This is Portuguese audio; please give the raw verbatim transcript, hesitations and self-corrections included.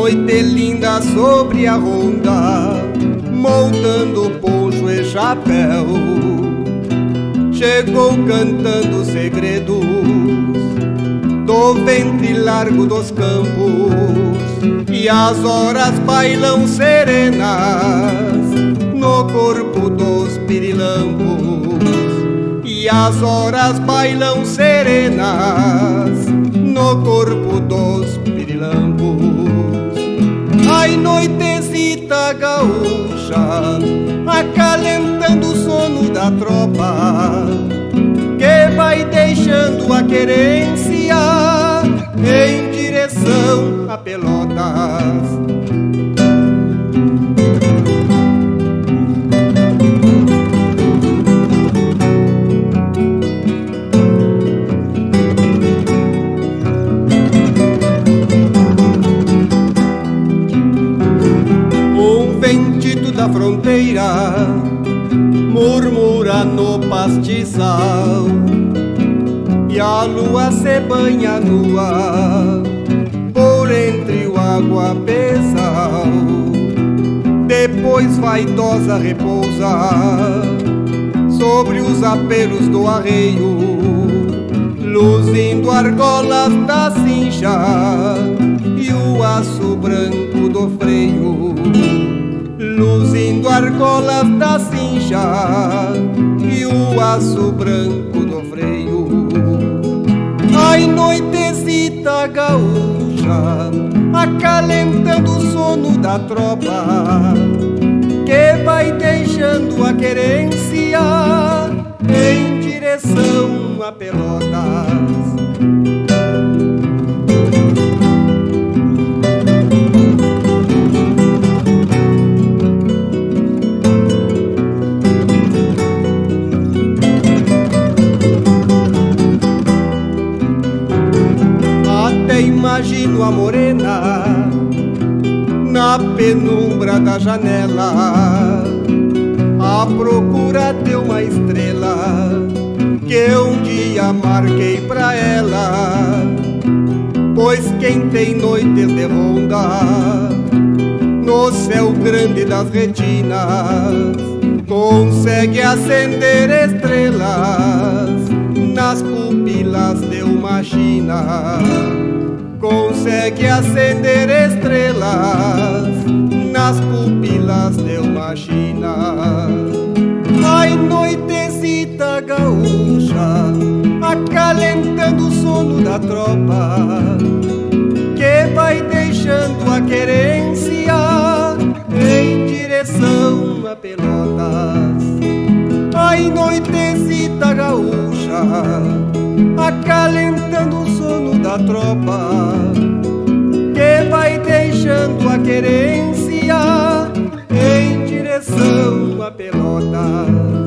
noite linda sobre a ronda, montando poncho e chapéu, chegou cantando segredos do ventre largo dos campos, e as horas bailam serenas no corpo dos pirilampos, e as horas bailam serenas no corpo dos pirilampos. Ai, noitezita gaúcha, acalentando o sono da tropa, que vai deixando a querência em direção a Pelotas. Da fronteira murmura no pastizal, e a lua se banha nua por entre o aguapezal. Depois vaidosa repousa sobre os aperos do arreio, luzindo argolas da cincha e o aço branco do freio, luzindo argolas da cincha e o aço branco do freio. Ai, noitezita gaúcha, acalentando o sono da tropa, que vai deixando a querência em direção a Pelotas. Imagino a morena na penumbra da janela, à procura de uma estrela que um dia marquei pra ela. Pois quem tem noites de ronda no céu grande das retinas consegue acender estrelas nas pupilas de uma china, consegue acender estrelas nas pupilas de uma china. Ai, noitezita gaúcha, acalentando o sono da tropa, que vai deixando a querência em direção a Pelotas. Ai, noitezita gaúcha, acalentando o sono da tropa, que vai deixando a querência em direção a Pelotas.